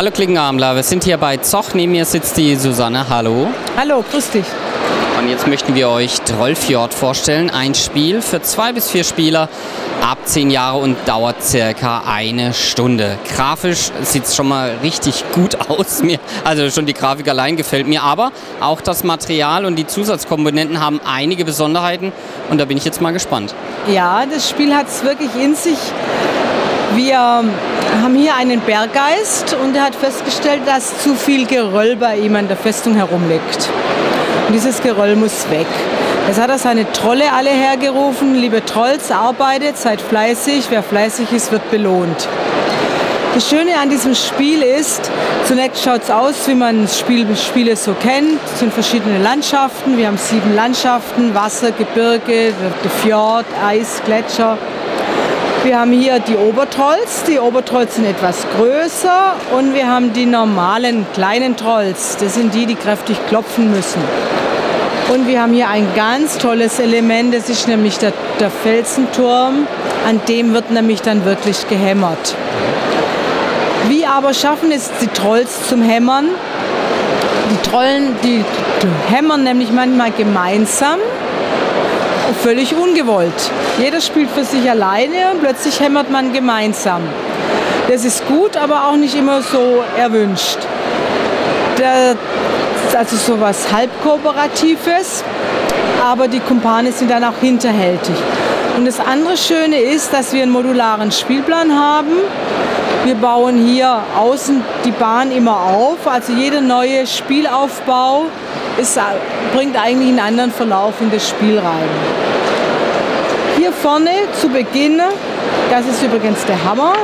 Hallo Klingenabendler, wir sind hier bei Zoch. Neben mir sitzt die Susanne. Hallo. Hallo, grüß dich. Und jetzt möchten wir euch Trollfjord vorstellen. Ein Spiel für 2 bis 4 Spieler ab 10 Jahre und dauert circa 1 Stunde. Grafisch sieht es schon mal richtig gut aus. Also schon die Grafik allein gefällt mir. Aber auch das Material und die Zusatzkomponenten haben einige Besonderheiten. Und da bin ich jetzt mal gespannt. Ja, das Spiel hat es wirklich in sich. Wir haben hier einen Berggeist und er hat festgestellt, dass zu viel Geröll bei ihm an der Festung herumliegt. Und dieses Geröll muss weg. Jetzt hat er seine Trolle alle hergerufen. Liebe Trolls, arbeitet, seid fleißig. Wer fleißig ist, wird belohnt. Das Schöne an diesem Spiel ist, zunächst schaut es aus, wie man Spiele so kennt. Es sind verschiedene Landschaften. Wir haben 7 Landschaften, Wasser, Gebirge, der Fjord, Eis, Gletscher. Wir haben hier die Obertrolls. Die Obertrolls sind etwas größer und wir haben die normalen kleinen Trolls. Das sind die, die kräftig klopfen müssen. Und wir haben hier ein ganz tolles Element, das ist nämlich der Felsenturm. An dem wird nämlich dann wirklich gehämmert. Wie aber schaffen es die Trolls zum Hämmern? Die Trollen, die hämmern nämlich manchmal gemeinsam. Völlig ungewollt. Jeder spielt für sich alleine und plötzlich hämmert man gemeinsam. Das ist gut, aber auch nicht immer so erwünscht. Das ist also so was Halbkooperatives, aber die Kumpane sind dann auch hinterhältig. Und das andere Schöne ist, dass wir einen modularen Spielplan haben. Wir bauen hier außen die Bahn immer auf, also jeder neue Spielaufbau bringt eigentlich einen anderen Verlauf in das Spiel rein. Hier vorne zu Beginn, das ist übrigens der Hammer,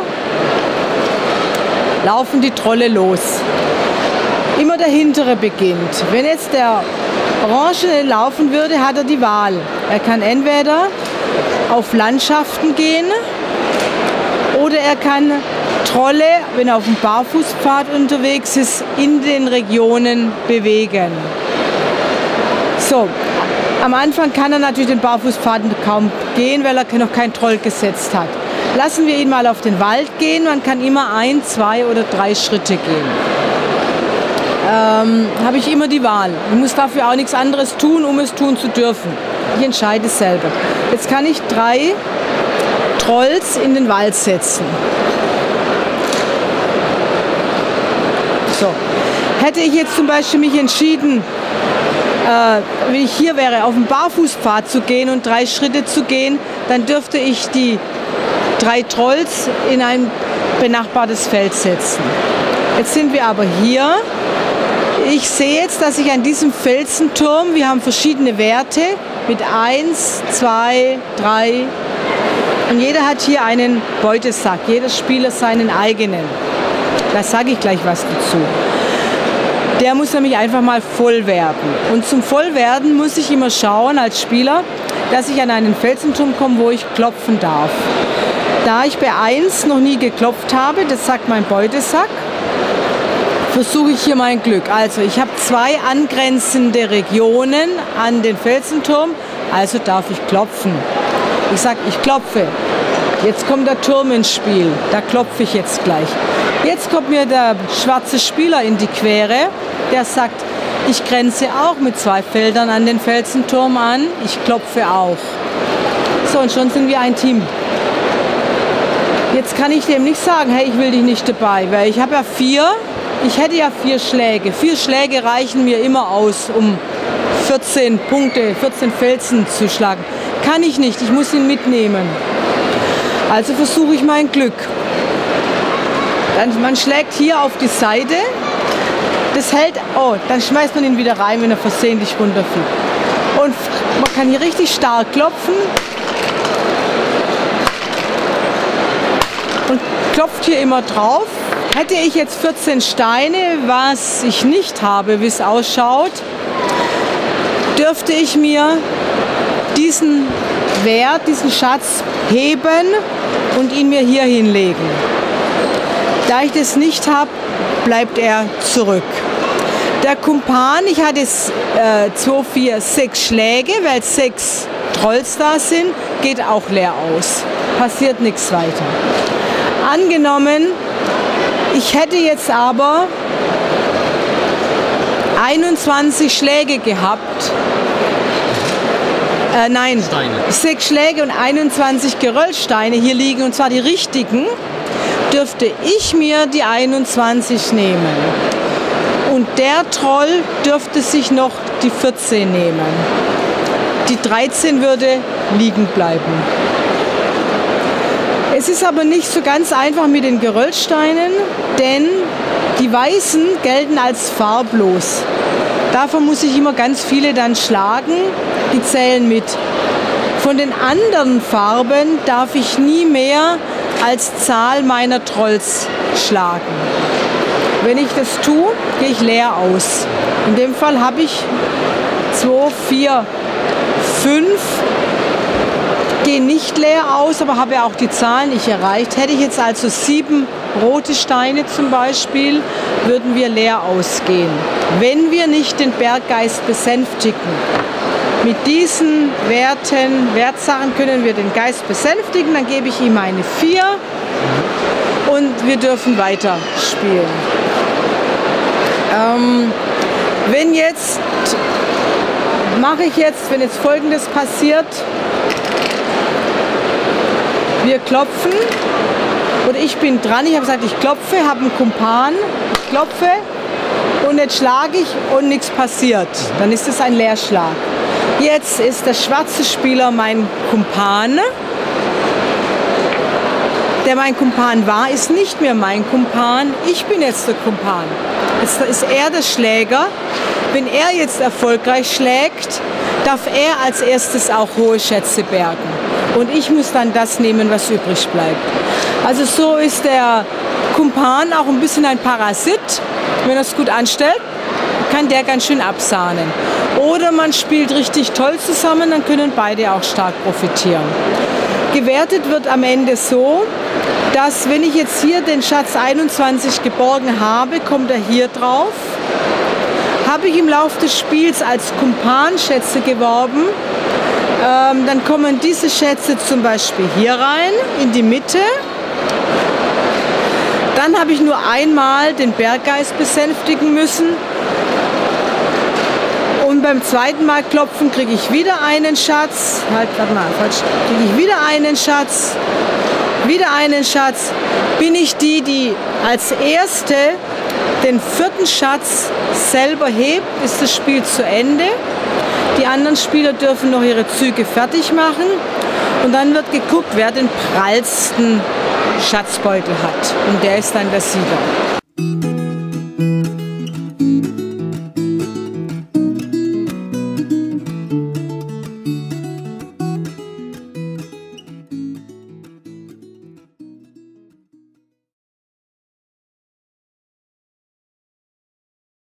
laufen die Trolle los. Immer der hintere beginnt. Wenn jetzt der Orange laufen würde, hat er die Wahl. Er kann entweder auf Landschaften gehen oder er kann Trolle, wenn er auf dem Barfußpfad unterwegs ist, in den Regionen bewegen. So, am Anfang kann er natürlich den Barfußpfad kaum gehen, weil er noch kein Troll gesetzt hat. Lassen wir ihn mal auf den Wald gehen, man kann immer 1, 2 oder 3 Schritte gehen. Habe ich immer die Wahl. Ich muss dafür auch nichts anderes tun, um es tun zu dürfen. Ich entscheide selber. Jetzt kann ich 3 Trolls in den Wald setzen. So. Hätte ich jetzt zum Beispiel mich entschieden, wenn ich hier wäre, auf den Barfußpfad zu gehen und 3 Schritte zu gehen, dann dürfte ich die 3 Trolls in ein benachbartes Feld setzen. Jetzt sind wir aber hier. Ich sehe jetzt, dass ich an diesem Felsenturm, wir haben verschiedene Werte mit 1, 2, 3 und jeder hat hier einen Beutesack, jeder Spieler seinen eigenen. Da sage ich gleich was dazu. Der muss nämlich einfach mal voll werden. Und zum Vollwerden muss ich immer schauen als Spieler, dass ich an einen Felsenturm komme, wo ich klopfen darf. Da ich bei 1 noch nie geklopft habe, das sagt mein Beutesack, versuche ich hier mein Glück. Also ich habe 2 angrenzende Regionen an den Felsenturm, also darf ich klopfen. Ich sage, ich klopfe. Jetzt kommt der Turm ins Spiel, da klopfe ich jetzt gleich. Jetzt kommt mir der schwarze Spieler in die Quere, der sagt, ich grenze auch mit 2 Feldern an den Felsenturm an, ich klopfe auch. So, und schon sind wir ein Team. Jetzt kann ich dem nicht sagen, hey, ich will dich nicht dabei, weil ich habe ja 4, ich hätte ja 4 Schläge. 4 Schläge reichen mir immer aus, um 14 Punkte, 14 Felsen zu schlagen. Kann ich nicht, ich muss ihn mitnehmen. Also versuche ich mein Glück. Man schlägt hier auf die Seite, das hält, oh, dann schmeißt man ihn wieder rein, wenn er versehentlich runterfliegt. Und man kann hier richtig stark klopfen und klopft hier immer drauf. Hätte ich jetzt 14 Steine, was ich nicht habe, wie es ausschaut, dürfte ich mir diesen Wert, diesen Schatz heben und ihn mir hier hinlegen. Da ich das nicht habe, bleibt er zurück. Der Kumpan, ich hatte 2, 4, 6 Schläge, weil 6 Trolls da sind, geht auch leer aus. Passiert nichts weiter. Angenommen, Ich hätte jetzt aber 21 Schläge gehabt. Nein, Steine. 6 Schläge und 21 Geröllsteine hier liegen, und zwar die richtigen, dürfte ich mir die 21 nehmen. Und der Troll dürfte sich noch die 14 nehmen. Die 13 würde liegen bleiben. Es ist aber nicht so ganz einfach mit den Geröllsteinen, denn die Weißen gelten als farblos. Davon muss ich immer ganz viele dann schlagen, die zählen mit. Von den anderen Farben darf ich nie mehr als Zahl meiner Trolls schlagen. Wenn ich das tue, gehe ich leer aus. In dem Fall habe ich 2, 4, 5, gehe nicht leer aus, aber habe ja auch die Zahlen nicht erreicht. Hätte ich jetzt also 7 rote Steine zum Beispiel, würden wir leer ausgehen, wenn wir nicht den Berggeist besänftigen. Mit diesen Wertsachen können wir den Geist besänftigen, dann gebe ich ihm eine 4 und wir dürfen weiter spielen. Wenn jetzt Folgendes passiert, wir klopfen, oder ich bin dran, ich habe gesagt, ich klopfe, habe einen Kumpan, ich klopfe und jetzt schlage ich und nichts passiert. Dann ist es ein Leerschlag. Jetzt ist der schwarze Spieler mein Kumpan. Der mein Kumpan war, ist nicht mehr mein Kumpan. Ich bin jetzt der Kumpan. Jetzt ist er der Schläger. Wenn er jetzt erfolgreich schlägt, darf er als erstes auch hohe Schätze bergen. Und ich muss dann das nehmen, was übrig bleibt. Also so ist der Kumpan auch ein bisschen ein Parasit. Wenn er es gut anstellt, kann der ganz schön absahnen. Oder man spielt richtig toll zusammen, dann können beide auch stark profitieren. Gewertet wird am Ende so, dass wenn ich jetzt hier den Schatz 21 geborgen habe, kommt er hier drauf. Habe ich im Laufe des Spiels als Kumpan Schätze geworben, dann kommen diese Schätze zum Beispiel hier rein, in die Mitte. Dann habe ich nur einmal den Berggeist besänftigen müssen. Und beim zweiten Mal klopfen kriege ich wieder einen Schatz. Kriege ich wieder einen Schatz. Wieder einen Schatz. Bin ich die als Erste den 4. Schatz selber hebt, ist das Spiel zu Ende. Die anderen Spieler dürfen noch ihre Züge fertig machen. Und dann wird geguckt, wer den prallsten Schatzbeutel hat. Und der ist dann der Sieger.